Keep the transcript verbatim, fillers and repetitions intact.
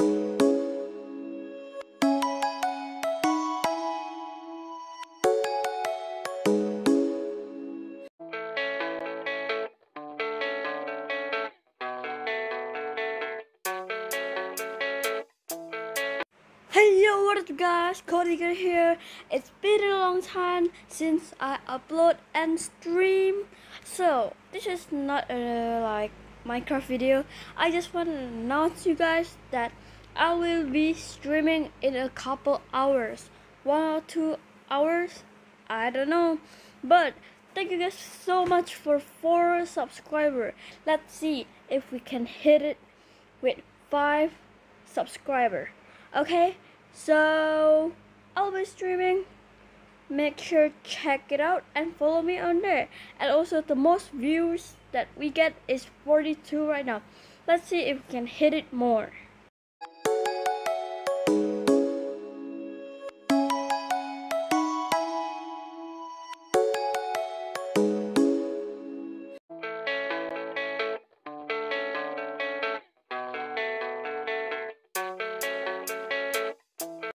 Hey yo, what up guys, Cody here. It's been a long time since I upload and stream, so this is not a like Minecraft video. I just want to announce you guys that I will be streaming in a couple hours, one or two hours, I don't know. But thank you guys so much for four subscribers. Let's see if we can hit it with five subscribers. Okay, so I'll be streaming. Make sure to check it out and follow me on there. And also the most views that we get is forty-two right now. Let's see if we can hit it more.